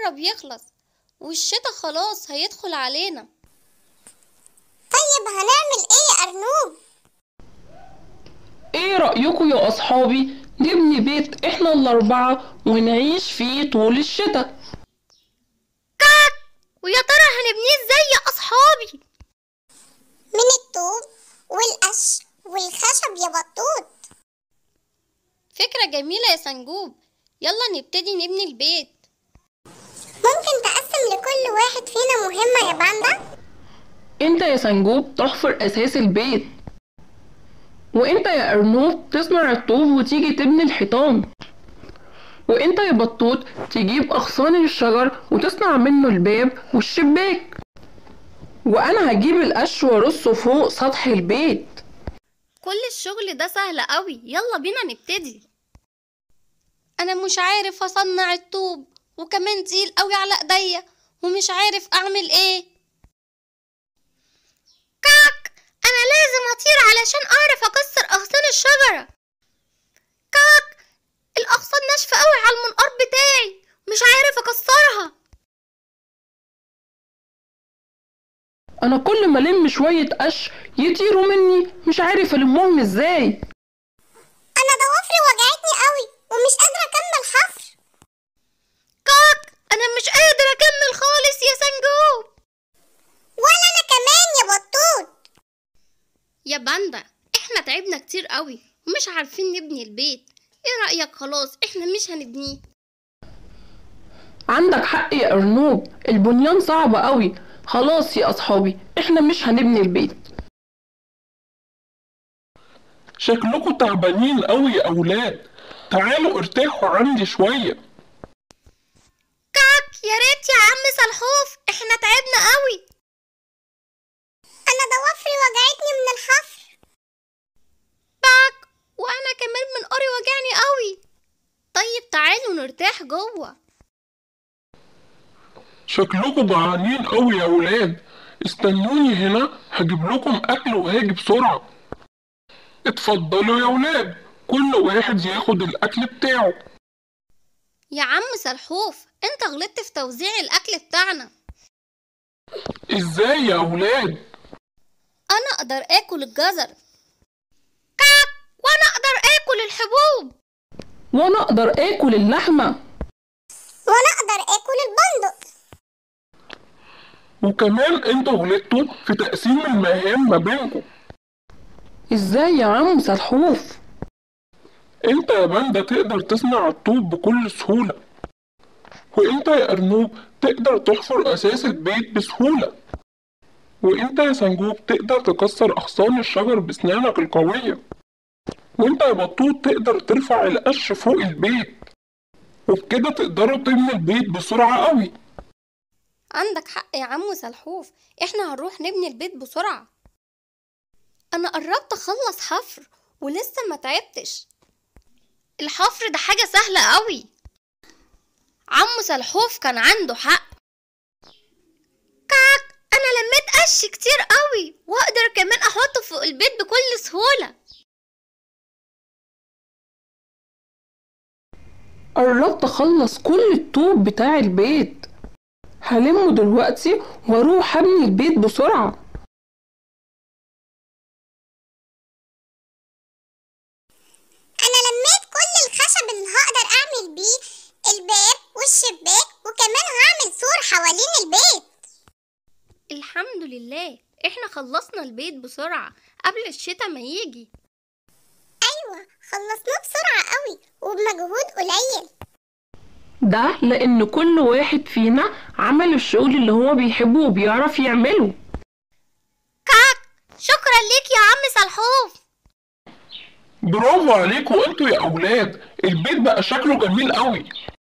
قرب يخلص والشتا خلاص هيدخل علينا. طيب هنعمل ايه يا أرنوب؟ ايه رأيكم يا اصحابي نبني بيت احنا الاربعة ونعيش فيه طول الشتاء؟ كاك، ويا ترى هنبنيه ازاي يا اصحابي؟ من الطوب والقش والخشب يا بطوط. فكرة جميلة يا سنجوب، يلا نبتدي نبني البيت. ممكن تقسم لكل واحد فينا مهمة يا باندا؟ انت يا سنجوب تحفر اساس البيت، وانت يا ارنوب تصنع الطوب وتيجي تبني الحيطان، وانت يا بطوط تجيب اغصان الشجر وتصنع منه الباب والشباك، وانا هجيب القش وارصه فوق سطح البيت. كل الشغل ده سهل قوي، يلا بينا نبتدي. انا مش عارف اصنع الطوب وكمان تقيل قوي على ايديا ومش عارف اعمل ايه. كاك، انا لازم اطير علشان اعرف اكسر اغصان الشجرة. كاك، الاغصان ناشفة قوي على المنقار بتاعي، مش عارف اكسرها. انا كل ما الم شوية قش يطيروا مني، مش عارف المهم ازاي. أنا ضوافري وجعتني قوي ومش قادرة أكمل حفر. كاك، انا مش قادر اكمل خالص يا سنجوب. ولا أنا كمان يا بطوط. يا باندا، احنا تعبنا كتير قوي ومش عارفين نبني البيت، ايه رأيك خلاص احنا مش هنبنيه؟ عندك حق يا ارنوب، البنيان صعب قوي. خلاص يا اصحابي احنا مش هنبني البيت. شكلكوا تعبانين قوي يا اولاد، تعالوا ارتاحوا عندي شوية. كاك، يا ريت يا عم سلحوف، احنا تعبنا قوي. أنا ضوافري وجعتني من الحفر. باك، وانا كمان منقاري وجعني قوي. طيب تعالوا نرتاح جوه. شكلكوا جعانين قوي يا اولاد، استنوني هنا هجيب لكم اكل وهاجي بسرعة. اتفضلوا يا اولاد، كل واحد ياخد الاكل بتاعه. يا عم سلحوف، انت غلطت في توزيع الاكل بتاعنا. ازاي يا اولاد؟ انا اقدر اكل الجزر. كاك، وانا اقدر اكل الحبوب. وانا اقدر اكل اللحمة. وأنا أقدر آكل البندق. وكمان انتوا غلطتوا في تقسيم المهام ما بينكم. ازاي يا عم سلحوف؟ انت يا باندا تقدر تصنع الطوب بكل سهولة، وانت يا ارنوب تقدر تحفر اساس البيت بسهولة، وانت يا سنجوب تقدر تكسر اغصان الشجر بسنانك القوية، وانت يا بطوط تقدر ترفع القش فوق البيت، وبكده تقدروا تبنوا البيت بسرعة قوي. عندك حق يا عم سلحوف، احنا هنروح نبني البيت بسرعة. انا قربت اخلص حفر ولسه ما تعبتش. الحفر ده حاجة سهلة قوي. عم سلحوف كان عنده حق. كاك، انا لميت قش كتير قوي واقدر كمان احطه فوق البيت بكل سهولة. قربت اخلص كل الطوب بتاع البيت، هلمه دلوقتي واروح ابني البيت بسرعة. أنا لميت كل الخشب اللي هقدر أعمل بيه الباب والشباك، وكمان هعمل سور حوالين البيت. الحمد لله، احنا خلصنا البيت بسرعة قبل الشتاء ما يجي. أيوة، خلصناه بسرعة قوي وبمجهود قليل. ده لان كل واحد فينا عمل الشغل اللي هو بيحبه وبيعرف يعمله. كاك، شكرا ليك يا عم سلحوف. برافو عليكم انتوا يا اولاد، البيت بقى شكله جميل قوي.